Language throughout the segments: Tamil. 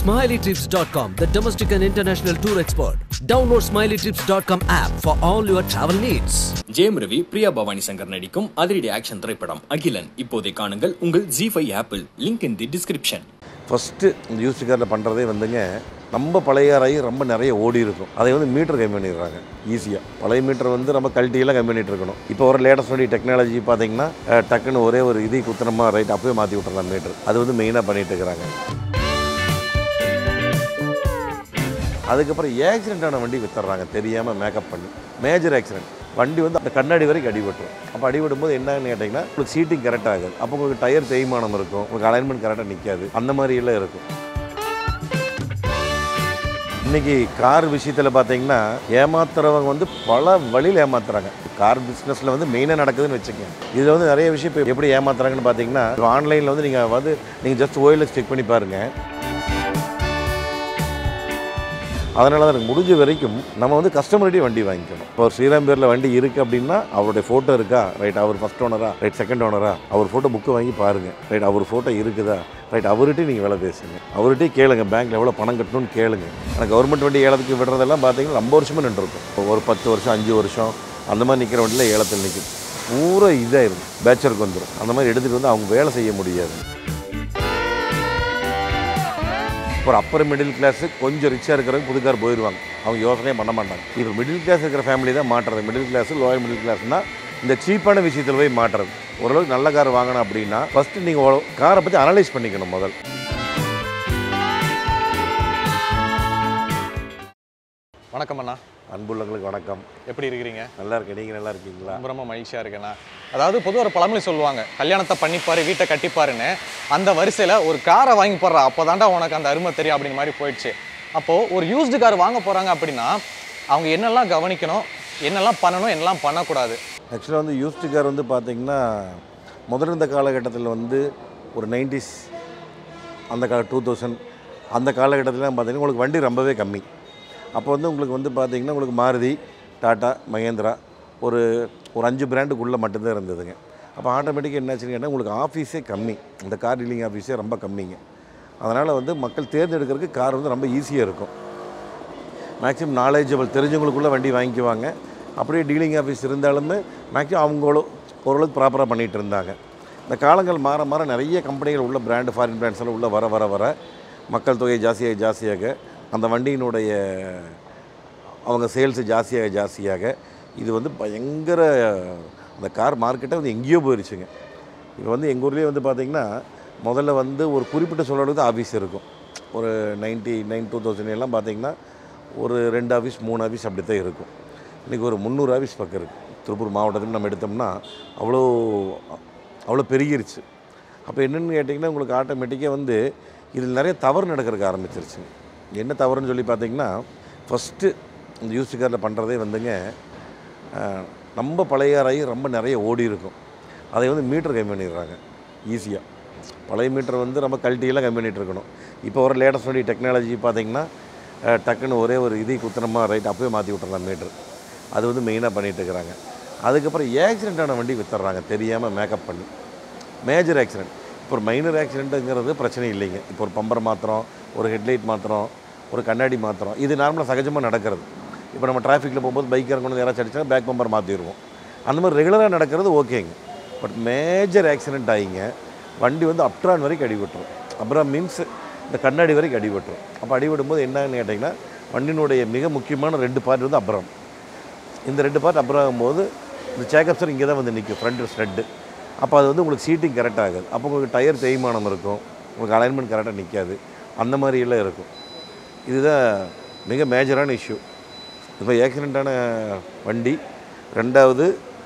SmileyTrips.com, the domestic and international tour expert. Download SmileyTrips.com app for all your travel needs. Jayam Ravi, Priya Bhavani Shankar நடிக்கும் அதிரடி ஆக்ஷன் திரைப்படம் அகிலன் இப்போதை காணுங்கள் உங்கள் G5 ஆப்பில். Link in the description. First இந்த யூஸ்டு காரில் பண்ணுறதே நம்ம பழைய காராகி ரொம்ப நிறைய ஓடி இருக்கும். அதை மீட்டர் கம்மி பண்ணிடுறாங்க ஈஸியாக. பழைய மீட்டர் நம்ம கழட்டியெல்லாம் கம்மி பண்ணிட்டு இருக்கணும். இப்போ ஒரு லேட்டஸ்ட் வண்டி டெக்னாலஜி பார்த்தீங்கன்னா டக்குன்னு ஒரே ஒரு இதை குத்துனமா ரைட் அப்பவே மாற்றி விட்டுறலாம் மீட்டர். அது மெயினாக பண்ணிட்டு இருக்கிறாங்க. அதுக்கப்புறம் ஆக்சிடென்ட்டான வண்டி வித்துறாங்க தெரியாமல் மேக்கப் பண்ணி. மேஜர் ஆக்சிடென்ட் வண்டி அந்த கண்ணாடி வரைக்கும் அடிபட்டுரும். அப்போ அடிபடும்போது என்னன்னு கேட்டிங்கன்னா உங்களுக்கு சீட்டிங் கரெக்டாக ஆகுது. அப்போ உங்களுக்கு டயர் தேய்மானம் இருக்கும், உங்களுக்கு அலைன்மெண்ட் கரெக்டாக நிற்காது, அந்த மாதிரியெல்லாம் இருக்கும். இன்றைக்கி கார் விஷயத்தில் பார்த்தீங்கன்னா ஏமாத்துறவங்க பல வழியில் ஏமாத்துறாங்க. கார் பிஸ்னஸில் மெயினாக நடக்குதுன்னு வச்சுக்கோங்க. இதில் நிறைய விஷயம் இப்போ எப்படி ஏமாத்துறாங்கன்னு பார்த்தீங்கன்னா ஆன்லைனில் நீங்கள் ஜஸ்ட் ஓஎல்எக்ஸ் செக் பண்ணி பாருங்கள். அதனால தான் எனக்கு முடிஞ்ச வரைக்கும் நம்ம கஸ்டமர்கிட்டே வண்டி வாங்கிக்கணும். இப்போ ஒரு ஸ்ரீராம் பேரில் வண்டி இருக்குது அப்படின்னா அவருடைய ஃபோட்டோ இருக்கா, ரைட் அவர் ஃபஸ்ட் ஓனரா, ரைட் செகண்ட் ஓனரா, அவர் ஃபோட்டோ புக்கு வாங்கி பாருங்கள், ரைட் அவர் ஃபோட்டோ இருக்குதா, ரைட் அவர்கிட்டே நீங்கள் வேலை பேசுங்க. அவர்கிட்டே கேளுங்க பேங்க்கில் எவ்வளோ பணம் கட்டணும்னு கேளுங்க. ஆனால் கவர்மெண்ட் வண்டி ஏலத்துக்கு விடுறதெல்லாம் பார்த்தீங்கன்னா ரொம்ப வருஷமாக நின்றுருக்கும். ஒரு 10 வருஷம் 5 வருஷம் அந்த மாதிரி நிற்கிற வண்டியில் ஏலத்தில் நிற்கும். பூரா இதாகிடும், பேச்சருக்கு வந்துடும். அந்த மாதிரி எடுத்துகிட்டு அவங்க வேலை செய்ய முடியாது. ஒரு அப்பர் மிடில் கிளாஸு கொஞ்சம் ரிச்சாக இருக்கிறவங்க புது கார் போயிடுவாங்க. அவங்க யோசனையே பண்ண மாட்டாங்க. இப்போ மிடில் கிளாஸ் இருக்கிற ஃபேமிலி தான் மாட்டுறது. மிடில் கிளாஸு லோயர் மிடில் கிளாஸ்னால் இந்த சீப்பான விஷயத்தில் போய் மாட்டுறது. ஓரளவுக்கு நல்ல கார் வாங்கணும் அப்படின்னா ஃபஸ்ட்டு நீங்கள் காரை பற்றி அனலைஸ் பண்ணிக்கணும் முதல். வணக்கம் அண்ணா. அன்புள்ளங்களுக்கு வணக்கம். எப்படி இருக்கிறீங்க? நல்லா இருக்கேன். நீங்கள் நல்லா இருக்கீங்களா? ரொம்ப மகிழ்ச்சியாக இருக்கேண்ணா. அதாவது பொதுவாக ஒரு பழமொழி சொல்லுவாங்க, கல்யாணத்தை பண்ணிப்பாரு வீட்டை கட்டிப்பாருன்னு. அந்த வரிசையில் ஒரு காரை வாங்கி போடுறா அப்போ தாண்டா உனக்கு அந்த அருமை தெரியும் அப்படிங்கிற மாதிரி போயிடுச்சு. அப்போது ஒரு யூஸ்டு கார் வாங்க போகிறாங்க அப்படின்னா அவங்க என்னெல்லாம் கவனிக்கணும், என்னெல்லாம் பண்ணணும், என்னெல்லாம் பண்ணக்கூடாது? ஆக்சுவலாக யூஸ்டு கார் பார்த்தீங்கன்னா முதல்ல இந்த காலகட்டத்தில் ஒரு 90s அந்த 2000 அந்த காலகட்டத்திலாம் பார்த்தீங்கன்னா உங்களுக்கு வண்டி ரொம்பவே கம்மி. அப்போ உங்களுக்கு பார்த்தீங்கன்னா உங்களுக்கு மாருதி, டாட்டா, மகேந்திரா ஒரு 5 பிராண்டுக்குள்ளே மட்டும்தான் இருந்ததுங்க. அப்போ ஆட்டோமேட்டிக்காக என்னாச்சுன்னு கேட்டால் உங்களுக்கு ஆஃபீஸே கம்மி, இந்த கார் டீலிங் ஆஃபீஸே ரொம்ப கம்மிங்க. அதனால் மக்கள் தேர்ந்தெடுக்கிறதுக்கு கார் ரொம்ப ஈஸியாக இருக்கும். மேக்ஸிமம் நாலேஜபிள் தெரிஞ்சவங்களுக்குள்ளே வண்டி வாங்கிக்குவாங்க. அப்படியே டீலிங் ஆஃபீஸ் இருந்தாலுமே மேக்ஸிமம் அவங்களும் ஓரளவுக்கு ப்ராப்பராக பண்ணிகிட்டு இருந்தாங்க. இந்த காலங்கள் மாற மாற நிறைய கம்பெனிகள் உள்ள பிராண்டு ஃபாரின் பிராண்ட்ஸ் எல்லாம் உள்ளே வர வர வர மக்கள் தொகை ஜாஸ்தியாக அந்த வண்டியினுடைய அவங்க சேல்ஸு ஜாஸ்தியாக இது பயங்கர அந்த கார் மார்க்கெட்டை எங்கேயோ போயிடுச்சுங்க. இப்போ எங்கள் ஊர்லேயே பார்த்திங்கன்னா முதல்ல ஒரு குறிப்பிட்ட சொல்கிறதுக்கு ஆஃபீஸ் இருக்கும். ஒரு 99 2000 எல்லாம் பார்த்திங்கன்னா ஒரு 2 ஆஃபீஸ் 3 ஆஃபீஸ் அப்படி தான் இருக்கும். இன்றைக்கி ஒரு 300 ஆஃபீஸ் பக்கம் இருக்குது. திருப்பூர் மாவட்டத்தில் நம்ம எடுத்தோம்னா அவ்வளோ பெருகிருச்சு. அப்போ என்னென்னு கேட்டிங்கன்னா உங்களுக்கு ஆட்டோமேட்டிக்காக இதில் நிறைய தவறு நடக்கிறதுக்கு ஆரம்பிச்சிருச்சுங்க. என்ன தவறுன்னு சொல்லி பார்த்தீங்கன்னா ஃபஸ்ட்டு இந்த யூஸ்டு காரில் பண்ணுறதே நம்ம பழைய காராகி ரொம்ப நிறைய ஓடி இருக்கும். அதை மீட்டர் கம்மி பண்ணிடுறாங்க ஈஸியாக. பழைய மீட்டர் நம்ம கழட்டியெல்லாம் கம்மி பண்ணிகிட்டு இருக்கணும். இப்போ ஒரு லேட்டஸ்ட் வண்டி டெக்னாலஜி பார்த்தீங்கன்னா டக்குன்னு ஒரே ஒரு இதை குத்துனமா ரைட் அப்பவே மாற்றி விட்டுறலாம் மீட்டர். அது மெயினாக பண்ணிகிட்டு இருக்கிறாங்க. அதுக்கப்புறம் ஆக்சிடென்ட்டான வண்டி வித்துறாங்க தெரியாமல் மேக்கப் பண்ணி. மேஜர் ஆக்சிடென்ட் இப்போ ஒரு மைனர் ஆக்சிடென்ட்டுங்கிறது பிரச்சனை இல்லைங்க. இப்போ ஒரு பம்பர் மாத்திரம், ஒரு ஹெட்லைட் மாத்திரம், ஒரு கண்ணாடி மாத்திரம், இது நார்மலாக சகஜமாக நடக்கிறது. இப்போ நம்ம டிராஃபிக்கில் போகும்போது பைக் இறங்கணும் யாராச்சும் அடிச்சா பேக் பம்பர் மாற்றிடுவோம். அந்த மாதிரி ரெகுலராக நடக்கிறது ஓகேங்க. பட் மேஜர் ஆக்சிடென்ட் ஆகிங்க வண்டி அப்ட்ரான் வரைக்கும் அடிபட்டுரும். அப்புறம் மீன்ஸ் இந்த கண்ணாடி வரைக்கும் அடிபட்டுரும். அப்போ அடிபடும்போது என்னன்னு கேட்டிங்கன்னா வண்டியினுடைய மிக முக்கியமான 2 பார்ட் அப்புறம் இந்த 2 பார்ட் அப்புறம் ஆகும்போது இந்த சேக்கப்ஸர் இங்கே தான் நிற்கும், ஃப்ரண்ட் ஸ்ட்ரெட்டு. அப்போ அது உங்களுக்கு சீட்டிங் கரெக்டாக ஆகுது. அப்போ உங்களுக்கு டயர் தேய்மானம் இருக்கும், உங்களுக்கு அலைன்மெண்ட் கரெக்டாக நிற்காது, அந்த மாதிரியெல்லாம் இருக்கும். இதுதான் மிக மேஜரான இஷ்யூ. இப்போ ஆக்சிடெண்ட்டான வண்டி, 2வது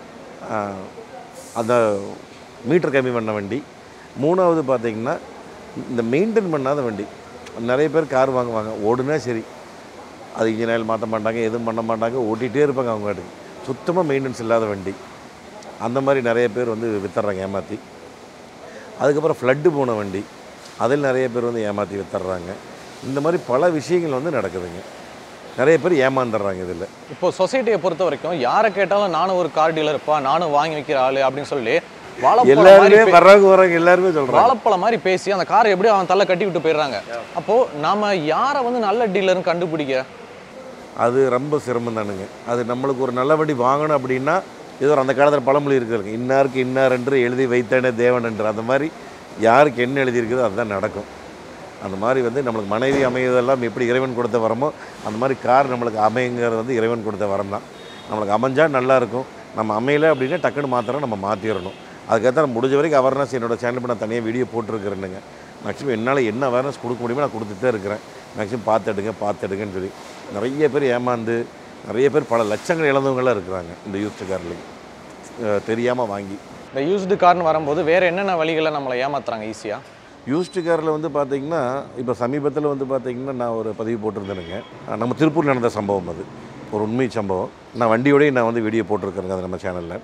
அந்த மீட்டர் கம்மி பண்ண வண்டி, 3வது பார்த்திங்கன்னா இந்த மெயின்டைன் பண்ணாத வண்டி. நிறைய பேர் கார் வாங்குவாங்க, ஓடுனா சரி, அது இன்ஜின் ஆயில் மாற்ற மாட்டாங்க, எதுவும் பண்ண மாட்டாங்க, ஓட்டிகிட்டே இருப்பாங்க அவங்க வாட்டுக்கு. சுத்தமாக மெயின்டெனன்ஸ் இல்லாத வண்டி. அந்த மாதிரி நிறைய பேர் வித்துறாங்க ஏமாற்றி. அதுக்கப்புறம் ஃப்ளட்டு போன வண்டி, அதில் நிறைய பேர் ஏமாற்றி வித்துறாங்க. இந்த மாதிரி பல விஷயங்கள் நடக்குதுங்க. நிறைய பேர் ஏமாந்துடுறாங்க இதில். இப்போ சொசைட்டியை பொறுத்த வரைக்கும் யாரை கேட்டாலும் நானும் ஒரு கார் டீலர்ப்பா, நானும் வாங்கி வைக்கிற ஆள் அப்படின்னு சொல்லி எல்லாருமே வர்றவங்க எல்லாருமே சொல்கிறாங்க வாழைப்பழம் மாதிரி பேசி அந்த காரை எப்படி அவன் தள்ள கட்டி விட்டு போயிடுறாங்க. அப்போது நம்ம யாரை வந்து நல்ல டீலர்னு கண்டுபிடிக்க? அது ரொம்ப சிரமம் தானுங்க. அது நம்மளுக்கு ஒரு நல்ல வண்டி வாங்கணும் அப்படின்னா ஏதோ அந்த காலத்தில் பழமொழி இருக்குதுங்க, இன்னாருக்கு இன்னார் என்று எழுதி வைத்தானே தேவன் என்று. அந்த மாதிரி யாருக்கு என்ன எழுதியிருக்குதோ அதுதான் நடக்கும். அந்த மாதிரி வந்து நம்மளுக்கு மனைவி அமைவதெல்லாம் எப்படி இறைவன் கொடுத்த வரமோ அந்த மாதிரி கார் நம்மளுக்கு அமைங்கிறது வந்து இறைவன் கொடுத்த வரம் தான். நம்மளுக்கு அமைஞ்சால் நல்லாயிருக்கும். நம்ம அமையலை அப்படின்னா டக்குன்னு மாத்திரம் நம்ம மாற்றிடணும். அதுக்கேற்ற நான் முடிஞ்ச வரைக்கும் அவேர்னஸ் என்னோடய சேனல் நான் தனியாக வீடியோ போட்டிருக்கிறேனுங்க. மேக்ஸிமம் என்னால் என்ன அவேர்னஸ் கொடுக்க முடியுமோ நான் கொடுத்துட்டே இருக்கிறேன். மேக்ஸிமம் பார்த்துடுங்கன்னு சொல்லி நிறைய பேர் ஏமாந்து நிறைய பேர் பல லட்சங்கள் இழந்தவங்களாம் இருக்கிறாங்க இந்த யூஸ்டு கார்லேயும் தெரியாமல் வாங்கி. இந்த யூஸ்டு கார்னு வரும்போது வேறு என்னென்ன வழிகளை நம்மளை ஏமாத்துறாங்க ஈஸியாக? யூஸ்டு காரில் வந்து பார்த்திங்கன்னா இப்போ சமீபத்தில் வந்து பார்த்திங்கன்னா நான் ஒரு பதிவு போட்டிருந்தேனுங்க. நம்ம திருப்பூர் நடந்த சம்பவம், அது ஒரு உண்மை சம்பவம். நான் வண்டியோடய நான் வந்து வீடியோ போட்டிருக்கேங்க அது நம்ம சேனலில்.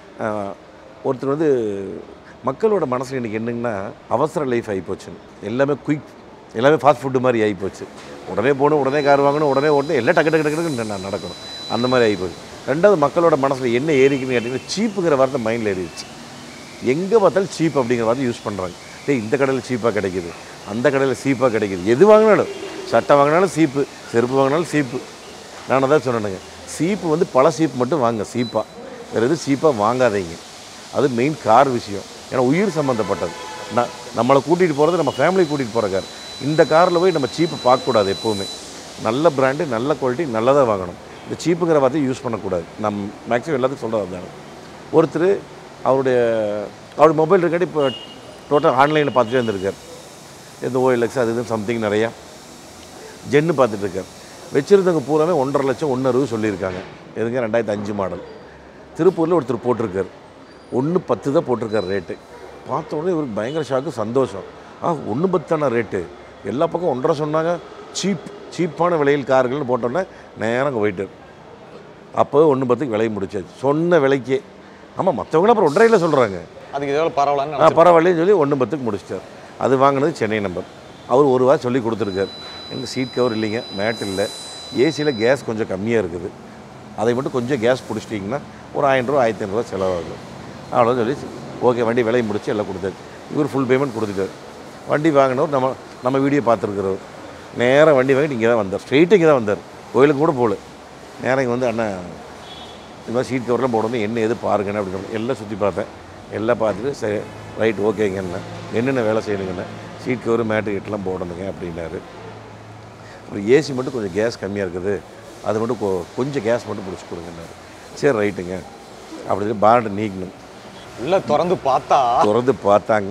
ஒருத்தர் வந்து மக்களோட மனசில் இன்றைக்கி என்னங்கன்னா அவசர லைஃப் ஆகிப்போச்சுன்னு, எல்லாமே குயிக், எல்லாமே ஃபாஸ்ட் ஃபுட்டு மாதிரி ஆகிப்போச்சு. உடனே போகணும், உடனே கார் வாங்கணும், உடனே ஓடணும், எல்லாம் டக்கு டக்கு டக்குன்னு நடக்கணும், அந்த மாதிரி ஆகிப்போச்சு. ரெண்டாவது மக்களோட மனசில் என்ன ஏறிக்குன்னு கேட்டிங்கன்னா சீப்புங்கிற வார்த்தை மைண்டில் ஏறிடுச்சு. எங்கே பார்த்தாலும் சீப் அப்படிங்கிற வார்த்தை யூஸ் பண்ணுறாங்க. இந்த கடையில் சீப்பாக கிடைக்கிது, அந்த கடையில் சீப்பாக கிடைக்கிது, எது வாங்கினாலும், சட்டை வாங்கினாலும் சீப்பு, செருப்பு வாங்கினாலும் சீப்பு. நான் தான் சொன்னேனுங்க, சீப்பு வந்து பல சீப்பு மட்டும் வாங்க, சீப்பாக வேறு எதுவும் சீப்பாக வாங்காதீங்க. அது மெயின் கார் விஷயம். ஏன்னா உயிர் சம்மந்தப்பட்டது. நம்மளை கூட்டிகிட்டு போகிறது நம்ம ஃபேமிலி கூட்டிகிட்டு போகிற கார். இந்த காரில் போய் நம்ம சீப்பு பார்க்கக்கூடாது. எப்போவுமே நல்ல பிராண்டு, நல்ல குவாலிட்டி, நல்லதாக வாங்கணும். இந்த சீப்புங்கிற வார்த்தையை யூஸ் பண்ணக்கூடாது. மேக்ஸிமம் எல்லாத்துக்கும் சொல்கிறது தானே. ஒருத்தர் அவருடைய மொபைல் இருக்காட்டி இப்போ டோட்டல் ஆன்லைனில் பார்த்துட்டே இருந்திருக்கார். இந்த OLX அது இதுன்னு சம்திங் நிறையா ஜென்னு பார்த்துட்ருக்கார். வச்சுருந்தவங்க பூராமே 1.5 லட்சம் 1.60 சொல்லியிருக்காங்க. எதுங்க 2005 மாடல். திருப்பூரில் ஒருத்தர் போட்டிருக்கார், 1.10 தான் போட்டிருக்கார் ரேட்டு. பார்த்த உடனே இவருக்கு பயங்கர ஷாக்கு, சந்தோஷம். 1.10 தானே ரேட்டு, எல்லா பக்கம் 1.5 சொன்னாங்க, சீப்பான விலையில் கார்கள்னு போட்டோன்னே நேரம் போயிட்டார். அப்போ 1.10க்கு விலையை முடிச்சாச்சு, சொன்ன விலைக்கே. ஆமாம், மற்றவங்களும் அப்புறம் 1.5 சொல்கிறாங்க, அதுக்கு எவ்வளோ பரவாயில்லன்னு பரவாயில்லன்னு சொல்லி 1.10க்கு முடிச்சிட்டார். அது வாங்கினது சென்னை நம்பர். அவர் ஒரு வாரம் சொல்லி கொடுத்துருக்கார், எங்கள் சீட் கவர் இல்லைங்க, மேட் இல்லை, ஏசியில் கேஸ் கொஞ்சம் கம்மியாக இருக்குது, அதை மட்டும் கொஞ்சம் கேஸ் பிடிச்சிட்டிங்கன்னா ஒரு 1000 ரூபா 1500 செலவாகும், அவ்வளோ சொல்லி ஓகே வண்டி விலை முடிச்சு எல்லாம் கொடுத்தாரு. இவர் ஃபுல் பேமெண்ட் கொடுத்துட்டார். வண்டி வாங்கினவர் நம்ம வீடியோ பார்த்துருக்குறவர். நேராக வண்டி வாங்கிட்டு இங்கே தான் வந்தார், ஸ்ட்ரெயிட்டு இங்கே தான் வந்தார், கோயிலுக்கு கூட போகல. நேராக இங்கே வந்து அண்ணா இது மாதிரி சீட் கவர்லாம் போடணும், என்ன எது பாருங்கண்ணே அப்படின்னு எல்லாம் சுற்றி பார்த்தேன். எல்லாம் பார்த்துட்டு சரி ரைட் ஓகேங்கண்ணே, என்னென்ன வேலை செய்யணுங்கண்ணே, சீட் கவர் மேட்டு கிட்டலாம் போடணுங்க அப்படின்னாரு. அப்புறம் ஏசி மட்டும் கொஞ்சம் கேஸ் கம்மியாக இருக்குது, அது மட்டும் கொஞ்சம் கேஸ் மட்டும் பிடிச்சி கொடுங்கன்னாரு. சரி ரைட்டுங்க அப்படி பாண்டு நீக்கணும். இல்லை திறந்து பார்த்தாங்க,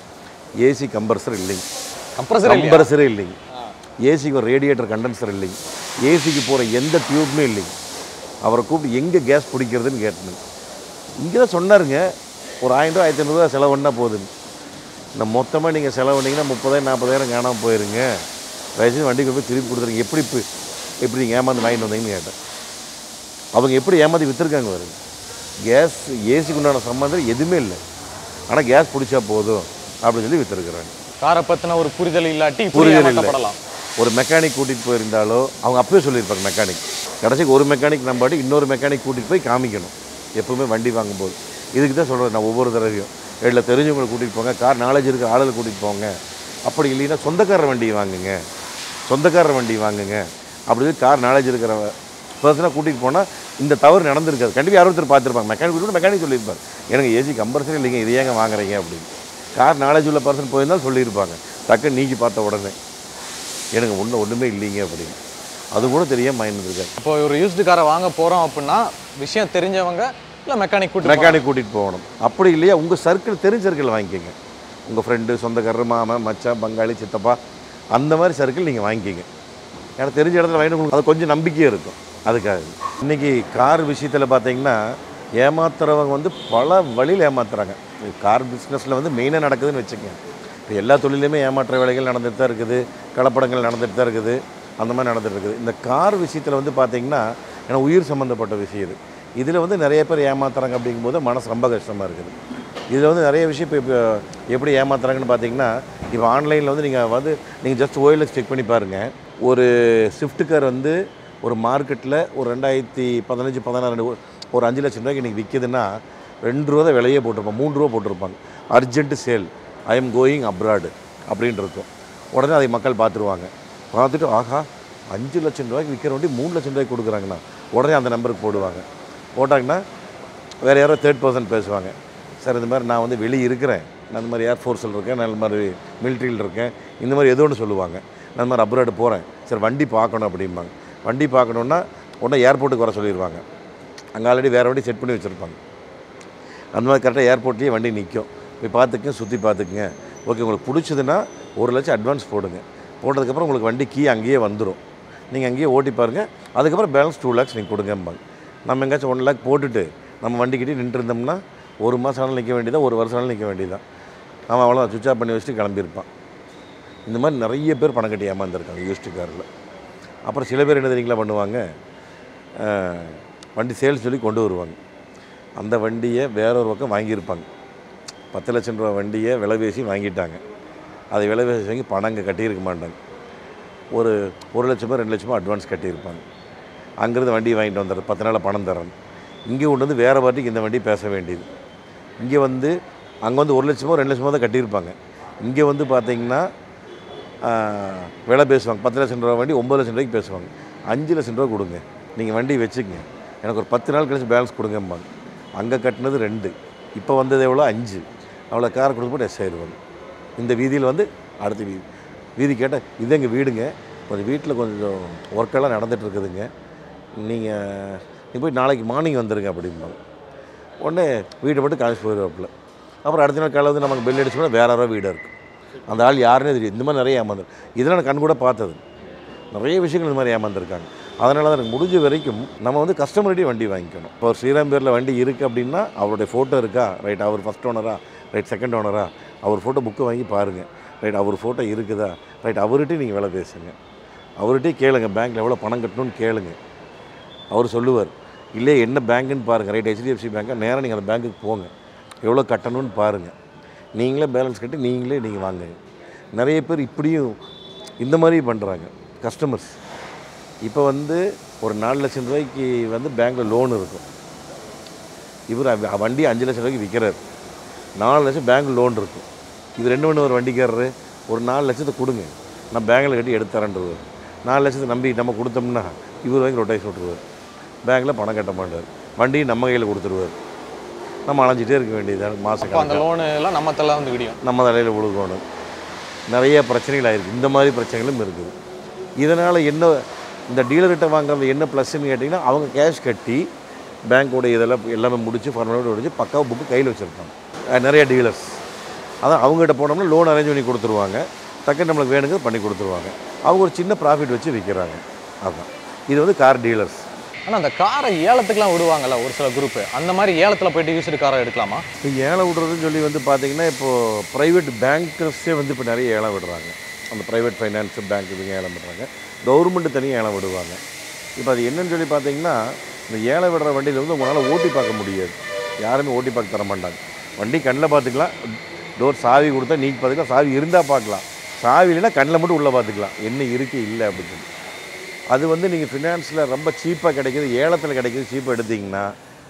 ஏசி கம்ப்ரஸர் இல்லைங்க, கம்ப்ரஸரே இல்லைங்க, ஏசிக்கு ஒரு ரேடியேட்டர் கண்டென்சர் இல்லைங்க, ஏசிக்கு போகிற எந்த டியூப்புமே இல்லைங்க. அவரை கூப்பிட்டு எங்கே கேஸ் பிடிக்கிறதுன்னு கேட்டேன். இங்கே தான் சொன்னாருங்க, ஒரு 1000 ரூபா 1500 ரூபா செலவு பண்ணால் போதுன்னு. நான் மொத்தமாக நீங்கள் செலவு பண்ணிங்கன்னா 30,000 40,000 காணாமல் போயிருங்க, தயவுசெய்து வண்டிக்கு போய் திருப்பி கொடுத்துருங்க, எப்படி நீங்கள் ஏமாந்து வாங்கிட்டு வந்தீங்கன்னு கேட்டேன். அவங்க எப்படி ஏமாற்றி விற்றுருக்காங்க வருங்க. கேஸ் ஏசிக்கு உண்டான சம்பந்தம் எதுவுமே இல்லை, ஆனால் கேஸ் பிடிச்சா போதும் அப்படின்னு சொல்லி விற்றுருக்குறாங்க. காரை பற்றின ஒரு புரிதல் இல்லை. ஒரு மெக்கானிக் கூட்டிகிட்டு போயிருந்தாலோ அவங்க அப்பவே சொல்லியிருப்பாங்க. மெக்கானிக் கடைசிக்கு ஒரு மெக்கானிக் நம்பாட்டி இன்னொரு மெக்கானிக் கூட்டிகிட்டு போய் காமிக்கணும் எப்போவுமே வண்டி வாங்கும்போது. இதுக்கு தான் சொல்கிறேன் நான் ஒவ்வொரு தடவையும், இல்லை தெரிஞ்சவங்களை கூட்டிகிட்டு போங்க, கார் நாலேஜ் இருக்கிற ஆளுகளை கூட்டிகிட்டு போங்க, அப்படி இல்லைன்னா சொந்தக்காரர் வண்டி வாங்குங்க அப்படி சொல்லி கார் நாலேஜ் இருக்கிற பர்சனாக கூட்டிகிட்டு போனால் இந்த தவறு நடந்திருக்காது. கண்டிப்பாக யாரோ ஒருத்தர் பார்த்துருப்பாங்க, மெக்கானிக் சொல்லியிருப்பார், எனக்கு ஏசி கம்பல்சரி இல்லைங்க, இது ஏங்க வாங்குறீங்க அப்படின்னு. கார் நாலேஜ் உள்ள பர்சன் போயிருந்தாலும் சொல்லியிருப்பாங்க, டக்குன்னு நீக்கி பார்த்த உடனே எனக்கு ஒன்றுமே இல்லைங்க அப்படின்னு. அது கூட தெரியாமல் மைண்ட் இருக்காது. இப்போ ஒரு யூஸ்டு காரை வாங்க போகிறோம் அப்படின்னா விஷயம் தெரிஞ்சவங்க இல்லை மெக்கானிக் கூட்டிகிட்டு போகணும். அப்படி இல்லையா உங்கள் சர்க்கிள் தெரிஞ்ச சர்க்கிள் வாங்கிக்கோங்க. உங்கள் ஃப்ரெண்டு, சொந்தக்காரர், மாமன், மச்சான், பங்காளி, சித்தப்பா, அந்த மாதிரி சர்க்கிள் நீங்கள் வாங்கிக்கிங்க. ஏன்னா தெரிஞ்ச இடத்துல வாங்கிட்டு உங்களுக்கு அது கொஞ்சம் நம்பிக்கையாக இருக்கும். அதுக்காக இன்றைக்கி கார் விஷயத்தில் பார்த்தீங்கன்னா ஏமாத்துறவங்க வந்து பல வழியில் ஏமாத்துறாங்க. கார் பிஸ்னஸில் வந்து மெயினாக நடக்குதுன்னு வச்சுக்கோங்க. இப்போ எல்லா தொழிலையுமே ஏமாற்ற வேலைகள் நடந்துகிட்டு தான் இருக்குது, கலப்படங்கள் நடந்துகிட்டு தான் இருக்குது, அந்த மாதிரி நடந்துகிட்டு இருக்குது. இந்த கார் விஷயத்தில் வந்து பார்த்திங்கன்னா ஏன்னா உயிர் சம்மந்தப்பட்ட விஷயம் இது. இதில் வந்து நிறைய பேர் ஏமாத்துறாங்க அப்படிங்கும்போது மனசு ரொம்ப கஷ்டமாக இருக்குது. இதில் வந்து நிறைய விஷயம் இப்போ எப்படி ஏமாத்துறாங்கன்னு பார்த்தீங்கன்னா, இப்போ ஆன்லைனில் வந்து நீங்கள் ஜஸ்ட் OLX செக் பண்ணி பாருங்கள். ஒரு ஸ்விஃப்ட் கார் வந்து ஒரு மார்க்கெட்டில் ஒரு 2015-16 ஒரு 5 லட்சம் ரூபாய்க்கு இன்றைக்கி விற்கிதுன்னா ரூபா தான் விலையே போட்டிருப்பாங்க, 3 ரூபா போட்டிருப்பாங்க. Urgent sale, I am going abroad அப்படின்னு இருக்கும். உடனே அதை மக்கள் பார்த்துருவாங்க. பார்த்துட்டு ஆஹா 5 லட்சம் ரூபாய்க்கு விற்கிற வண்டி 3 லட்சம் ரூபாய்க்கு கொடுக்குறாங்கண்ணா, உடனே அந்த நம்பருக்கு போடுவாங்க. போட்டாங்கன்னா வேறு யாரோ தேர்ட் பர்சன் பேசுவாங்க. சார் இந்த மாதிரி நான் வந்து வெளியே இருக்கிறேன், நான் இந்த மாதிரி ஏர்ஃபோர்ஸில் இருக்கேன், நான் இந்த மாதிரி மிலிட்ரியில் இருக்கேன், இந்த மாதிரி ஏதோ ஒன்று சொல்லுவாங்க. நான் இந்த மாதிரி அப்ராடு போகிறேன் சார், வண்டி பார்க்கணும் அப்படிம்பாங்க. வண்டி பார்க்கணுன்னா உடனே ஏர்போர்ட்டுக்கு வர சொல்லிடுவாங்க. அங்கே ஆல்ரெடி வேறு வண்டி செட் பண்ணி வச்சுருப்பாங்க. அந்த மாதிரி கரெக்டாக ஏர்போர்ட்லேயே வண்டி நிற்கும். போய் பார்த்துக்குங்க, சுற்றி பார்த்துக்குங்க. ஓகே உங்களுக்கு பிடிச்சதுன்னா 1 லட்சம் அட்வான்ஸ் போடுங்க. போட்டதுக்கப்புறம் உங்களுக்கு வண்டி கீ அங்கேயே வந்துடும். நீங்கள் அங்கேயே ஓட்டி பாருங்கள். அதுக்கப்புறம் பேலன்ஸ் 2 lakhs நீங்கள் கொடுங்கம்பாங்க. நம்ம எங்கேயாச்சும் 1 lakh போட்டுட்டு நம்ம வண்டிக்கிட்டே நின்றுருந்தோம்னா 1 மாதம் ஆனாலும் நிற்க வேண்டியதான், 1 வருஷம் ஆனாலும் நிற்க வேண்டியதான். அவன் அவ்வளோதான் சுவிட்ச் ஆஃப் பண்ணி வச்சுட்டு கிளம்பியிருப்பான். இந்த மாதிரி நிறைய பேர் பணம் கட்டி ஏமாந்துருக்காங்க யூஸ்டு காரில். அப்புறம் சில பேர் என்ன தெரியுங்களா பண்ணுவாங்க, வண்டி சேல்ஸ் சொல்லி கொண்டு வருவாங்க. அந்த வண்டியை வேற ஒரு பக்கம் வாங்கியிருப்பாங்க. 10 லட்சம் ரூபா வண்டியை விலை பேசி வாங்கிட்டாங்க. அதை விலை பேசி வாங்கி பணம் அங்கே கட்டியிருக்க மாட்டாங்க. ஒரு 1 லட்சமோ 2 லட்சமோ அட்வான்ஸ் கட்டியிருப்பாங்க. அங்கேருந்து வண்டி வாங்கிட்டு வந்துடுறது, 10 நாளில் பணம் தரேன். இங்கே கொண்டு வந்து வேறு பார்ட்டிக்கு இந்த வண்டி பேச வேண்டியது. இங்கே வந்து அங்கே வந்து 1 லட்சமோ 2 லட்சமோ தான் கட்டியிருப்பாங்க. இங்கே வந்து பார்த்திங்கன்னா விலை பேசுவாங்க. 10 லட்சம் ரூபா வண்டி 9 லட்சம் ரூபாய்க்கு பேசுவாங்க. 5 லட்சம் ரூபா கொடுங்க, நீங்கள் வண்டி வச்சுக்கங்க, எனக்கு ஒரு 10 நாள் கழிச்சு பேலன்ஸ் கொடுங்கம்பாங்க. அங்கே கட்டினது 2, இப்போ வந்தது எவ்வளோ 5, அவ்வளோ காரை கொடுத்து போட்டு எஸ் ஆயிடுவாங்க. இந்த வீதியில் வந்து அடுத்த வீதி கேட்டால் இது எங்கள் வீடுங்க, கொஞ்சம் வீட்டில் கொஞ்சம் ஒர்க்கெல்லாம் நடந்துகிட்ருக்குதுங்க, நீங்கள் போய் நாளைக்கு மார்னிங் வந்துடுங்க அப்படிம்பாங்க. உடனே வீட்டை மட்டும் காமிச்சு போயிடுவாப்பில். அப்புறம் அடுத்த நாள் காலை வந்து நமக்கு பெல் அடிச்சோன்னா வேறு யாரோ வீடாக இருக்குது. அந்த ஆள் யாருன்னே தெரியும். இந்த மாதிரி நிறைய ஏமாந்து, இதெல்லாம் நான் கண் கூட பார்த்தது. நிறைய விஷயங்கள் இந்த மாதிரி ஏமாந்துருக்காங்க. அதனால தான் எனக்கு முடிஞ்ச வரைக்கும் நம்ம வந்து கஸ்டமர்கிட்டே வண்டி வாங்கிக்கணும். இப்போ ஒரு ஸ்ரீராம் பேரில் வண்டி இருக்குது அப்படின்னா அவருடைய ஃபோட்டோ இருக்கா, ரைட் அவர் ஃபஸ்ட் ஓனரா, ரைட் செகண்ட் ஓனரா, அவர் ஃபோட்டோ புக்கை வாங்கி பாருங்கள், ரைட் அவர் ஃபோட்டோ இருக்குதா, ரைட் அவர்கிட்டே நீங்கள் வேலை பேசுங்க, அவர்கிட்டே கேளுங்க, பேங்க்கில் எவ்வளோ பணம் கட்டணும்னு கேளுங்க, அவர் சொல்லுவார். இல்லை என்ன பேங்க்குன்னு பாருங்கள், ரைட் HDFC பேங்க்காக நேராக நீங்கள் அந்த பேங்க்குக்கு போங்க, எவ்வளோ கட்டணும்னு பாருங்கள், நீங்களே பேலன்ஸ் கட்டி நீங்கள் வாங்குங்க. நிறைய பேர் இப்படியும் இந்த மாதிரி பண்ணுறாங்க கஸ்டமர்ஸ். இப்போ வந்து ஒரு 4 லட்சம் ரூபாய்க்கு வந்து பேங்க்கில் லோன் இருக்கும். இவர் வண்டி 5 லட்சம் ரூபாய்க்கு விற்கிறார், 4 லட்சம் பேங்க் லோன் இருக்கும். இது 2 மணி ஒரு வண்டிக்காரரு ஒரு 4 லட்சத்தை கொடுங்க, நான் பேங்கில் கட்டி எடுத்து தரேன்ருவார். 4 லட்சத்தை நம்பி நம்ம கொடுத்தோம்னா இவர் வாங்கி ரொட்டேஷன் விட்டுருவார், பேங்க்கில் பணம் கட்ட மாட்டார், வண்டி நம்ம கையில் கொடுத்துருவார். நம்ம அலைஞ்சிட்டே இருக்க வேண்டியது மாதம். அந்த லோனு எல்லாம் நம்ம தலையில் வந்து விடியும், நம்ம தலையில் விழுகணும். நிறைய பிரச்சனைகள் ஆகிருக்கு. இந்த மாதிரி பிரச்சனைகளும் இருக்குது. இதனால் என்ன இந்த டீலர்கிட்ட வாங்குறது என்ன ப்ளஸ்ன்னு கேட்டிங்கன்னா, அவங்க கேஷ் கட்டி பேங்க்கோட இதெல்லாம் எல்லாமே முடித்து ஃபார்மாலிட்டி முடிச்சு பக்காவாக புக்கு கையில் வச்சுருப்பாங்க. நிறைய டீலர்ஸ் அதான் அவங்ககிட்ட போனோம்னா லோன் அரேஞ்ச் பண்ணி கொடுத்துருவாங்க, டக்குன்னு நம்மளுக்கு வேணுங்க பண்ணி கொடுத்துருவாங்க. அவங்க ஒரு சின்ன ப்ராஃபிட் வச்சு விற்கிறாங்க. அதுதான் இது வந்து கார் டீலர்ஸ். ஆனால் அந்த காரை ஏலத்துக்குலாம் விடுவாங்கல்ல ஒரு சில குரூப்பு, அந்த மாதிரி ஏலத்தில் போய்ட்டு யூஸ்டு காரை எடுக்கலாமா? இப்போ ஏலம் விடுறதுன்னு சொல்லி வந்து பார்த்திங்கன்னா, இப்போது ப்ரைவேட் பேங்க்கர்ஸே வந்து இப்போ நிறைய ஏலம் விடுறாங்க. அந்த ப்ரைவேட் ஃபைனான்ஸ் பேங்க் இதுங்க ஏலம் விடுறாங்க, கவர்மெண்ட்டு தனியாக ஏலம் விடுவாங்க. இப்போ அது என்னன்னு சொல்லி பார்த்தீங்கன்னா, இந்த ஏலம் விடுற வண்டியில் வந்து உங்களால் ஓட்டி பார்க்க முடியாது, யாருமே ஓட்டி பார்க்க தர மாட்டாங்க. வண்டி கண்ணில் பார்த்துக்கலாம், டோர் சாவி கொடுத்தா நீக்கி பார்த்துக்கலாம், சாவி இருந்தால் பார்க்கலாம், சாவி இல்லைன்னா கண்ணில் மட்டும் உள்ளே பார்த்துக்கலாம் என்ன இருக்குது இல்லை அப்படின்னு சொல்லி. அது வந்து நீங்கள் ஃபினான்ஸில் ரொம்ப சீப்பாக கிடைக்கிது, ஏலத்தில் கிடைக்கிது சீப்பாக எடுத்திங்கன்னா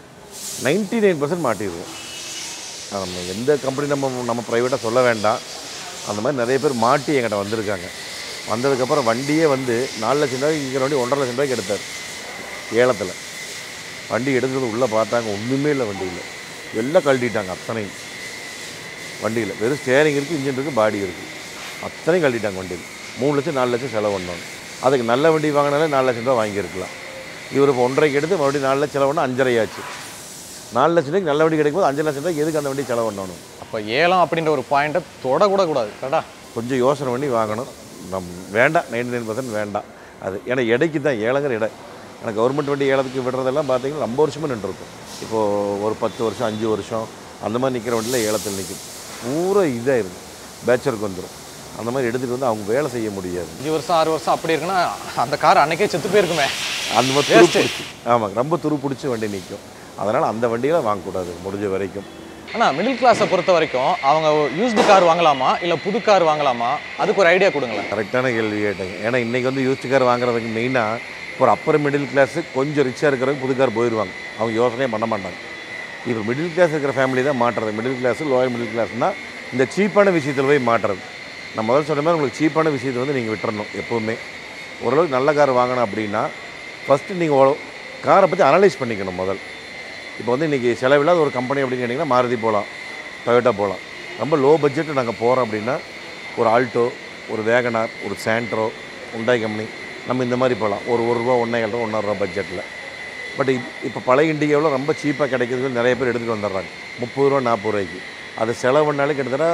99% மாட்டிடுவோம். நம்ம எந்த கம்பெனி நம்ம ப்ரைவேட்டாக சொல்ல வேண்டாம், அந்த மாதிரி நிறைய பேர் மாட்டி என்கிட்ட வந்திருக்காங்க. வந்ததுக்கப்புறம் வண்டியே வந்து 4 லட்சம் ரூபாய்க்கு இருக்கிற வண்டி 1.5 லட்சம் ரூபாய்க்கு எடுத்தார் ஏலத்தில். வண்டி எடுத்தது உள்ளே பார்த்தாங்க, ஒன்றுமே இல்லை வண்டியில், எல்லாம் கழட்டிட்டாங்க. அத்தனையும் வண்டியில் வெறும் ஸ்டேரிங் இருக்குது, இன்ஜின் இருக்குது, பாடி இருக்குது, அத்தனையும் கழட்டிட்டாங்க வண்டியில். 3 லட்சம் 4 லட்சம் செலவு பண்ணாங்க. அதுக்கு நல்ல வண்டி வாங்கினாலே 4 லட்சம் ரூபா வாங்கியிருக்கலாம். இவர் இப்போ 1.5 எடுத்து மறுபடியும் 4 லட்சம் செலவு பண்ணால் 5.5 ஆச்சு. 4 லட்சம் ரூபாய்க்கு நல்ல வண்டி கிடைக்கும் போது 5 லட்சம் ரூபாய்க்கு எதுக்கு அந்த வண்டி செலவு பண்ணணும்? அப்போ ஏலம் அப்படின்ற ஒரு பாயிண்ட்டை தொடக்கூட கூடாது. கரெக்டா கொஞ்சம் யோசனை பண்ணி வாங்கணும். வேண்டாம், 99% வேண்டாம். அது ஏன்னா இடைக்கு தான் ஏலங்கிற இடை. எனக்கு கவர்மெண்ட் வண்டி ஏலத்துக்கு விடுறதெல்லாம் பார்த்தீங்கன்னா ரொம்ப வருஷமாக நின்றுருக்கும். இப்போது ஒரு 10 வருஷம் 5 வருஷம் அந்த மாதிரி நிற்கிற வண்டியில் ஏலத்தில் நிற்கும். பூரா இதாக இருக்குது, பேச்சருக்கு வந்துடும். அந்த மாதிரி எடுத்துகிட்டு வந்து அவங்க வேலை செய்ய முடியாது. 5 வருஷம் 6 வருஷம் அப்படி இருக்குன்னா அந்த கார் அன்றைக்கே செத்து போயிருக்குமே. அந்த மாதிரி துரு பிடிச்சி, ஆமாம், ரொம்ப துரு பிடிச்சி வண்டி நிற்கும். அதனால் அந்த வண்டியெல்லாம் வாங்கக்கூடாது முடிஞ்ச வரைக்கும். ஆனால் மிடில் கிளாஸை பொறுத்த வரைக்கும் அவங்க யூஸ்டு கார் வாங்கலாமா இல்லை புது கார் வாங்கலாமா, அதுக்கு ஒரு ஐடியா கொடுங்களேன். கரெக்டான கேள்வி கேட்டேங்க. ஏன்னா இன்றைக்கி வந்து யூஸ்டு கார் வாங்குறதுக்கு மெயினாக ஒரு அப்பர் மிடில் கிளாஸு கொஞ்சம் ரிச்சாக இருக்கிறவங்க புது கார் போயிடுவாங்க, அவங்க யோசனையே பண்ண மாட்டாங்க. இப்போ மிடில் கிளாஸ் இருக்கிற ஃபேமிலி தான் மாட்டுறது. மிடில் கிளாஸு லோயர் மிடில் கிளாஸ்னால் இந்த சீப்பான விஷயத்தில் போய் மாட்டுறது. நான் முதல்ல சொன்ன மாதிரி உங்களுக்கு சீப்பான விஷயத்தை வந்து நீங்கள் விட்டுறணும். எப்போவுமே ஓரளவுக்கு நல்ல கார் வாங்கணும் அப்படின்னா ஃபஸ்ட்டு நீங்கள் காரை பற்றி அனலைஸ் பண்ணிக்கணும் முதல். இப்போ வந்து இன்றைக்கி செலவில்லாத ஒரு கம்பெனி அப்படின்னு கேட்டிங்கன்னா மாருதி போகலாம், டொயோட்டா போகலாம். ரொம்ப லோ பட்ஜெட்டு நாங்கள் போகிறோம் அப்படின்னா ஒரு ஆல்டோ, ஒரு வேகனார், ஒரு சாண்ட்ரோ, உண்டாய் கம்பெனி, நம்ம இந்த மாதிரி போகலாம். ஒரு ரூபா, 1.5 ரூபா, 1.5 ரூபா பட்ஜெட்டில். பட் இப்போ பழைய இண்டிகாவில் ரொம்ப சீப்பாக கிடைக்கிறது நிறைய பேர் எடுத்துகிட்டு வந்துடுறாங்க 30 ரூபா 40 ரூபாய்க்கு. அது செலவு பண்ணாலே கிட்டத்தட்ட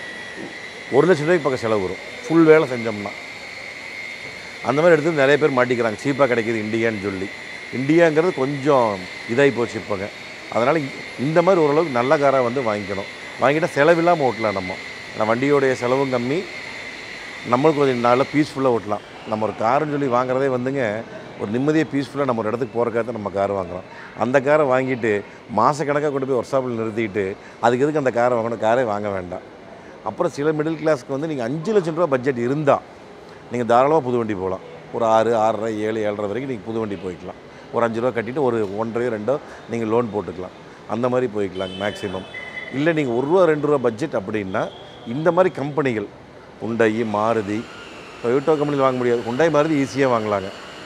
1 லட்சம் ரூபாய்க்கு பக்கம் செலவு வரும் ஃபுல் வேலை செஞ்சோம்னா. அந்த மாதிரி எடுத்து நிறைய பேர் மாட்டிக்கிறாங்க, சீப்பாக கிடைக்கிது இண்டிகான்னு சொல்லி. இண்டியாங்கிறது கொஞ்சம் இதாகி போச்சு இப்போங்க. அதனால் இந்த மாதிரி ஓரளவுக்கு நல்ல காராக வந்து வாங்கிக்கணும். வாங்கிட்டால் செலவில்லாமல் ஓட்டலாம். நம்ம வண்டியோடைய செலவும் கம்மி, நம்மளுக்கு கொஞ்சம் நாளில் பீஸ்ஃபுல்லாக ஓட்டலாம். நம்ம ஒரு காருன்னு சொல்லி வாங்குறதே வந்துங்க ஒரு நிம்மதியாக பீஸ்ஃபுல்லாக நம்ம ஒரு இடத்துக்கு போகிறக்காக நம்ம கார் வாங்குகிறோம். அந்த காரை வாங்கிட்டு மாதக்கணக்காக கொண்டு போய் ஒர்க் ஷாப்பில் நிறுத்திட்டு அதுக்கு எதுக்கு அந்த காரை வாங்கணும்? காரே வாங்க வேண்டாம். அப்புறம் சில மிடில் கிளாஸ்க்கு வந்து நீங்கள் 5 லட்சம் ரூபா பட்ஜெட் இருந்தால் நீங்கள் தாராளமாக புது வண்டி போகலாம். ஒரு 6, 6.5, 7, 7.5 வரைக்கும் நீங்கள் புது வண்டி போய்க்கலாம். ஒரு 5 ரூபா கட்டிட்டு ஒரு 1.5, 2 நீங்கள் லோன் போட்டுக்கலாம். அந்த மாதிரி போய்க்கலாங்க மேக்ஸிமம். இல்லை நீங்கள் 1 ரூபா 2 ரூபா பட்ஜெட் அப்படின்னா இந்த மாதிரி கம்பெனிகள் உண்டாய், மாருதி, டொயோட்டோ கம்பெனியில் வாங்க முடியாது. உண்டாய், மாருதி ஈஸியாக வாங்கலாங்க.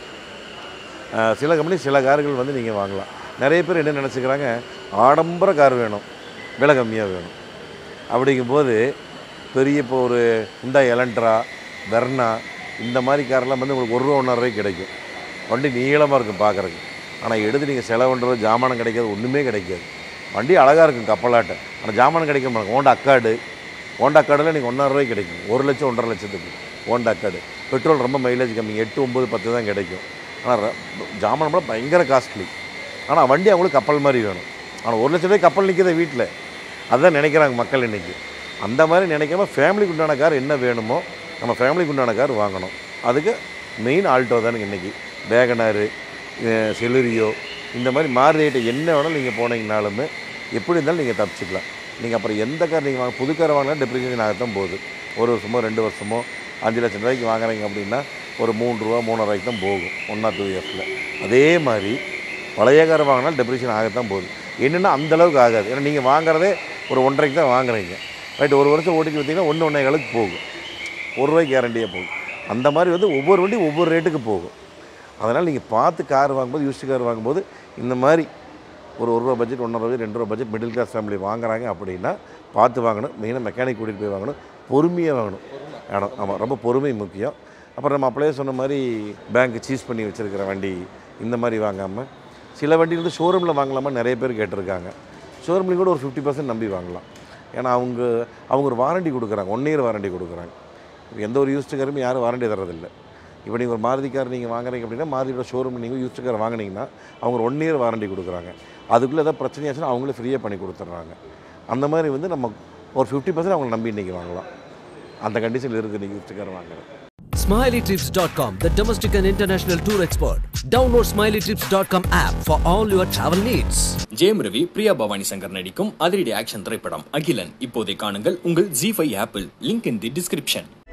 சில கம்பெனி சில கார்கள் வந்து நீங்கள் வாங்கலாம். நிறைய பேர் என்ன நினச்சிக்கிறாங்க, ஆடம்பர கார் வேணும், விலை கம்மியாக வேணும். அப்படிங்கும்போது பெரிய இப்போ ஒரு உண்டாய் எலன்ட்ரா, வெர்னா இந்த மாதிரி காரெல்லாம் வந்து உங்களுக்கு 1 ரூபா 1.5 ரூபாய்க்கு கிடைக்கும். வண்டி நீளமாக இருக்கும் பார்க்குறதுக்கு. ஆனால் எடுத்து நீங்கள் செலவு பண்ணுறது ஜாமானம் கிடைக்காது, ஒன்றுமே கிடைக்காது. வண்டி அழகாக இருக்கும் கப்பலாட்டை, ஆனால் ஜாமானம் கிடைக்க மாட்டாங்க. ஹோண்டா அக்காடில் நீங்கள் 1.5 ரூபாய்க்கு கிடைக்கும். 1 லட்சம் 1.5 லட்சத்துக்கு ஹோண்டா அக்காடு. பெட்ரோல் ரொம்ப மைலேஜ் கம்மி, 8, 9, 10 தான் கிடைக்கும். ஆனால் ஜாமானம்லாம் பயங்கர காஸ்ட்லி. ஆனால் வண்டி அவங்களுக்கு கப்பல் மாதிரி வேணும். ஆனால் 1 லட்சம் ரூபாய்க்கு கப்பல் நிற்கிறத வீட்டில் அதுதான் நினைக்கிறாங்க மக்கள் இன்றைக்கி. அந்த மாதிரி நினைக்காம ஃபேமிலிக்கு உண்டான கார் என்ன வேணுமோ நம்ம ஃபேமிலிக்கு உண்டான கார் வாங்கணும். அதுக்கு மெயின் ஆல்டோ தானுங்க இன்றைக்கி. வேகனாரு, செலுரியோ, இந்த மாதிரி மாருதி ஐட்டம் என்ன வேணாலும் நீங்கள் போனீங்கனாலுமே எப்படி இருந்தாலும் நீங்கள் தப்பிச்சிக்கலாம். நீங்கள் அப்புறம் எந்த கார் நீங்கள் புது கார் வாங்கினா டெப்ரிசியேஷன் ஆகத்தான் போகுது. 1 வருஷமோ 2 வருஷமோ 5 லட்சம் ரூபாய்க்கு வாங்குறீங்க அப்படின்னா ஒரு 3 ரூபா 3.5 ரூபாய்க்கு தான் போகும் 1 or 2 இயர்ஸில். அதே மாதிரி பழைய கார் வாங்கினாலும் டெப்ரிசியேஷன் ஆகத்தான் போகுது. என்னென்னா அந்தளவுக்கு ஆகாது. ஏன்னா நீங்கள் வாங்குறதே ஒரு 1.5 ரூபாய்க்கு தான் வாங்குறீங்க. ரைட், 1 வருஷம் ஓட்டிட்டு பார்த்தீங்கன்னா 1.5 போகும். 1 ரூபாய்க்கு கேரண்டியாக போகும். அந்த மாதிரி வந்து ஒவ்வொரு வண்டி ஒவ்வொரு ரேட்டுக்கு போகும். அதனால் நீங்கள் பார்த்து கார் வாங்கும்போது, யூஸ்டு கார் வாங்கும்போது இந்த மாதிரி ஒரு 1 ரூபா பட்ஜெட், 1.5 ரூபா, 2 ரூபா பட்ஜெட் மிடில் கிளாஸ் ஃபேமிலி வாங்குறாங்க அப்படின்னா பார்த்து வாங்கணும். மெயினாக மெக்கானிக் கூட்டிகிட்டு போய் வாங்கணும், பொறுமையாக வாங்கணும். ஆமாம், ரொம்ப பொறுமை முக்கியம். அப்புறம் நம்ம அப்படியே சொன்ன மாதிரி பேங்க் சீஸ் பண்ணி வச்சுருக்கிற வண்டி இந்த மாதிரி வாங்காமல் சில வண்டி வந்து ஷோரூமில் வாங்கலாமா நிறைய பேர் கேட்டிருக்காங்க. ஷோரூம்லேயும் கூட ஒரு 50% நம்பி வாங்கலாம். ஏன்னா அவங்க ஒரு வாரண்டி கொடுக்குறாங்க, 1 இயர் வாரண்டி கொடுக்குறாங்க. எந்த ஒரு யூஸ்டு காருமே யாரும் வாரண்டி தரதில்லை. இப்போ நீங்கள் ஒரு மாருதி கார் நீங்கள் வாங்குறீங்க அப்படின்னா மாருதியோட ஷோரூம் நீங்கள் யூஸ்டு கார் வாங்கினீங்கன்னா அவங்க ஒரு 1 இயர் வாரண்டி கொடுக்குறாங்க. அதுக்குள்ளே ஏதாவது பிரச்சனையாச்சுன்னா அவங்களே ஃப்ரீயாக பண்ணி கொடுத்துட்றாங்க. அந்த மாதிரி வந்து நம்ம ஒரு 50% அவங்களை நம்பி இன்றைக்கி வாங்கலாம். அந்த கண்டிஷனில் இருக்குது நீங்கள் யூஸ்டு கார் வாங்குறது. SmileyTrips.com, the domestic and international tour expert. Download SmileyTrips.com app for all your travel needs. Jayam Ravi, Priya Bhavani Shankar நடிக்கும் அதிரடி ஆக்ஷன் திரைப்படம் அகிலன் இப்போதை காணுங்கள் உங்கள் ZEE5 ஆப்பிள். Link in the description.